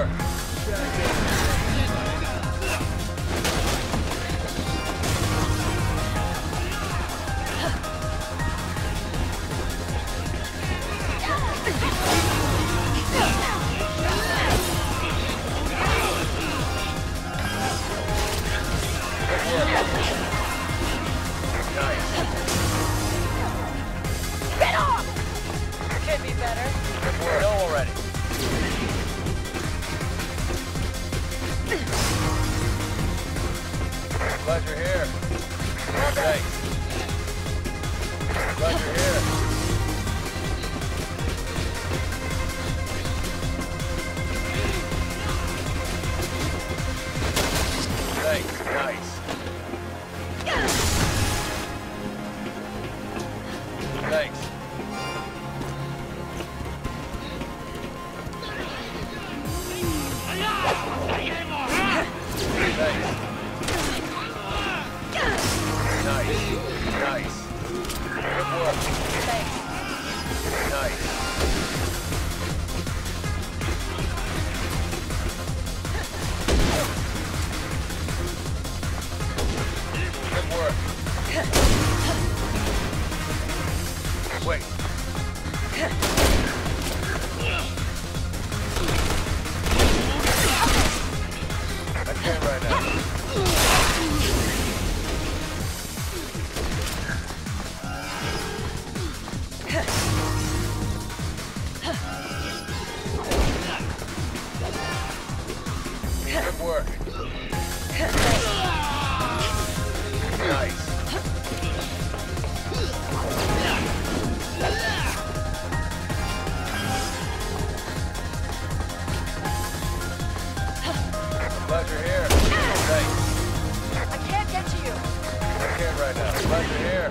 work. Glad you're here. Thanks. Glad you're here. Thanks. Nice. Thanks. Thanks. Nice. Nice. Good work. Thanks. Nice. Good work. Wait. I can't right now. Good work. Nice. Glad you're here. Thanks. I can't get to you. I can't right now. Glad you're here.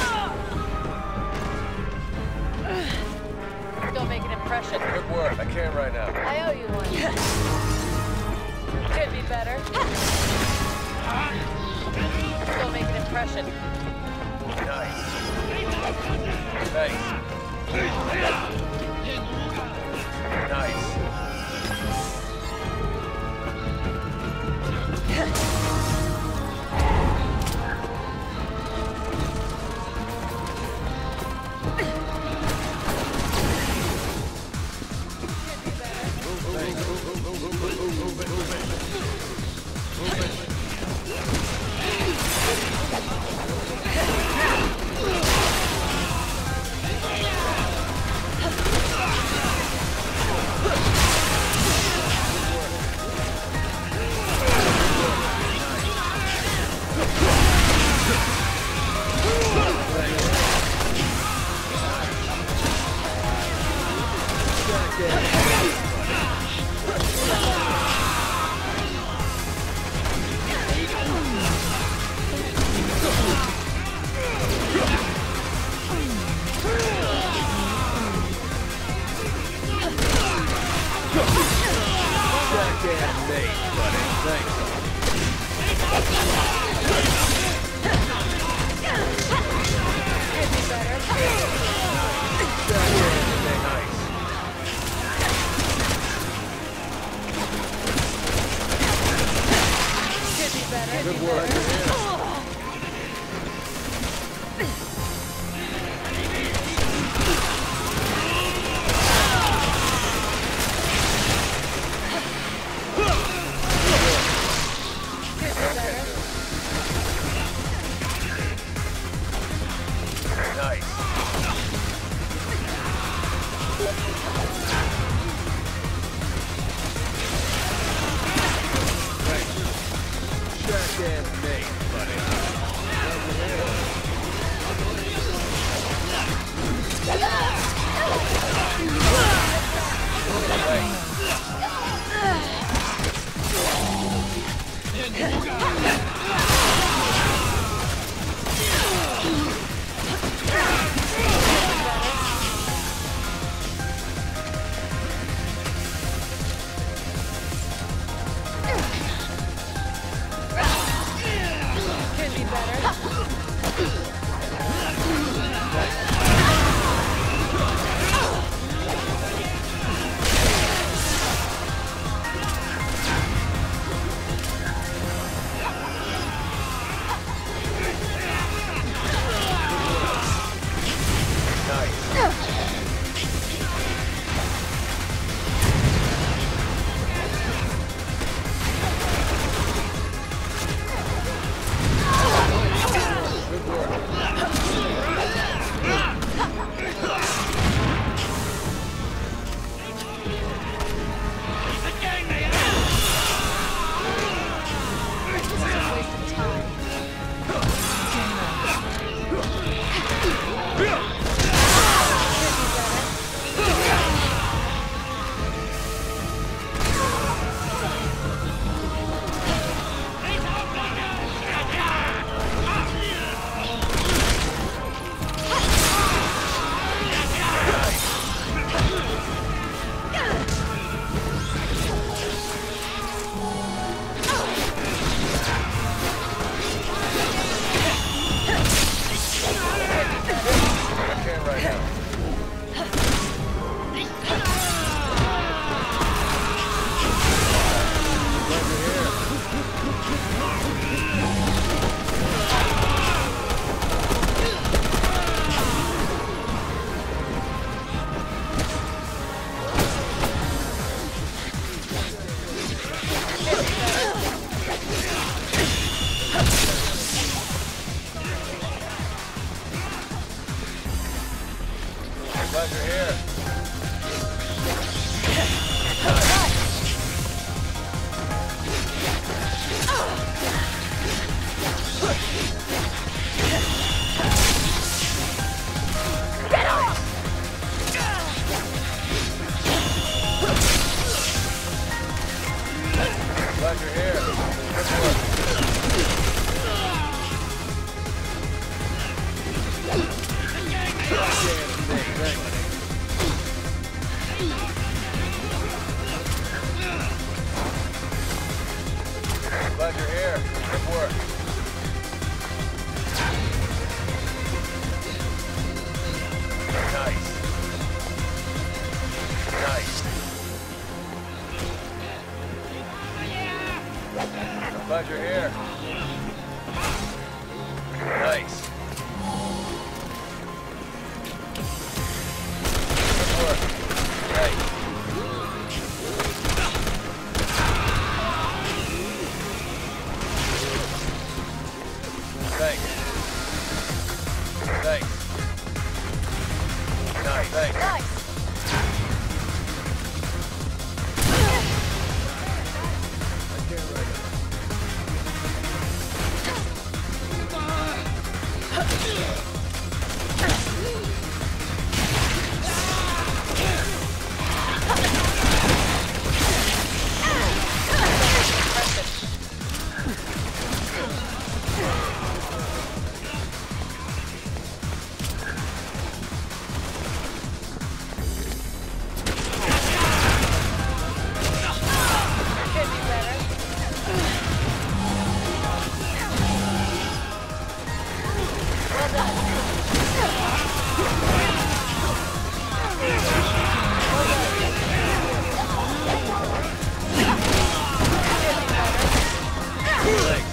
Don't make an impression. Good work. I can't right now. I owe you one. Could be better. Don't make an impression. Nice. Thanks. Nice. Good work. Nice. Jackass Nate, buddy. Glad you're here. Get off! Glad you're here. Good work. Glad you're here. Good work. Nice. Nice. I'm glad you're here. Nice. Good work. Nice. Thanks. Thanks. Nice. Thanks. Nice. Could be better. Well done. Thanks.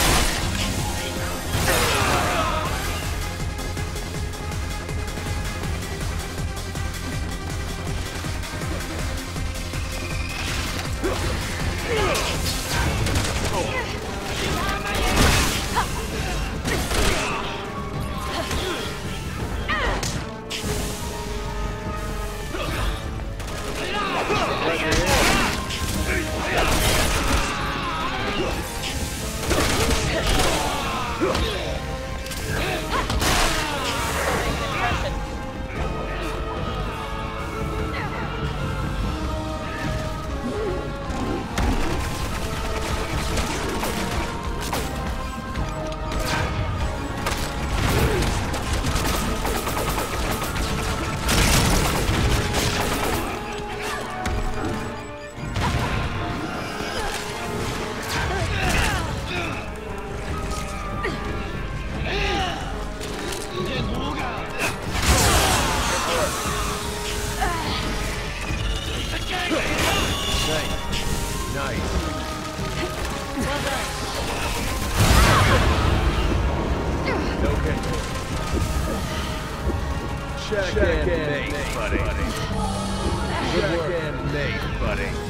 Nice. Well done. Okay. Check and mate, buddy. Check and mate, buddy.